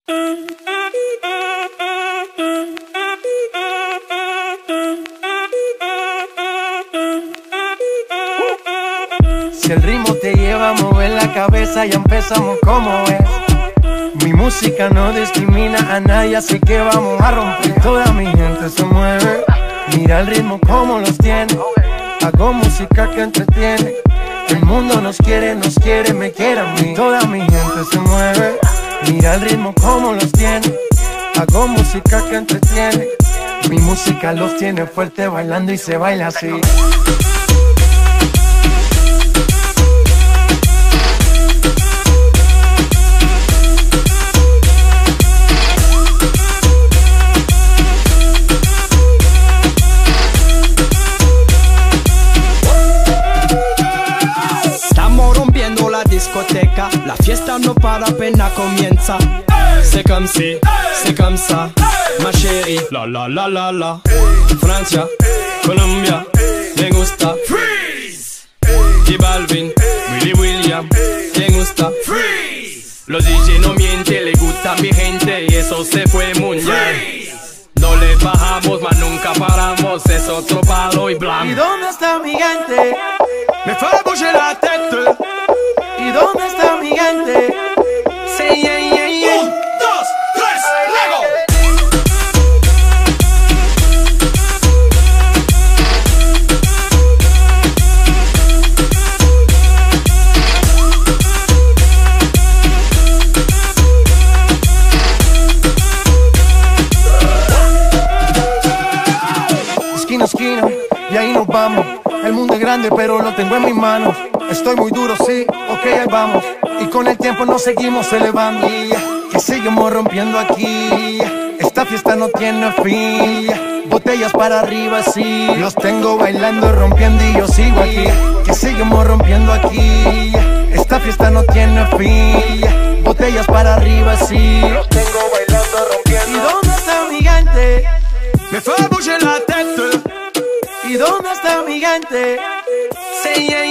Si el ritmo te lleva a mover la cabeza, ya empezamos como es. Mi música no discrimina a nadie, así que vamos a romper. Toda mi gente se mueve, mira el ritmo como los tiene. Hago música que entretiene. El mundo nos quiere, me quiere a mí. Toda mi gente se mueve, mira el ritmo como los tiene. Hago música que entretiene. Mi música los tiene fuerte bailando y se baila así. La fiesta no para, apenas comienza. C'est comme si, c'est comme ça, ma chérie. La la la la la. Francia, Colombia, me gusta. Freeze. Y Balvin, Willy William, me gusta. Freeze. Los DJ no mienten, le gusta a mi gente y eso se fue mundial. No le bajamos, mas nunca paramos, es otro palo y blanco. ¿Y dónde está mi gente? Me fait bouger la tête. ¿Y dónde está mi gente? Sí, yeah, yeah, yeah. 1, 2, 3, ¡Lego! Esquina a esquina, y ahí nos vamos. El mundo es grande, pero lo tengo en mis manos. Estoy muy duro, sí, ok, ahí vamos. Y con el tiempo nos seguimos elevando. Que seguimos rompiendo aquí. Esta fiesta no tiene fin. Botellas para arriba, sí. Los tengo bailando, rompiendo y yo sigo aquí. Que seguimos rompiendo aquí. Esta fiesta no tiene fin. Botellas para arriba, sí. Los tengo bailando, rompiendo. ¿Y dónde está mi gente? Me fait bouger la tête. ¿Y dónde está mi gente? Sí, yeah,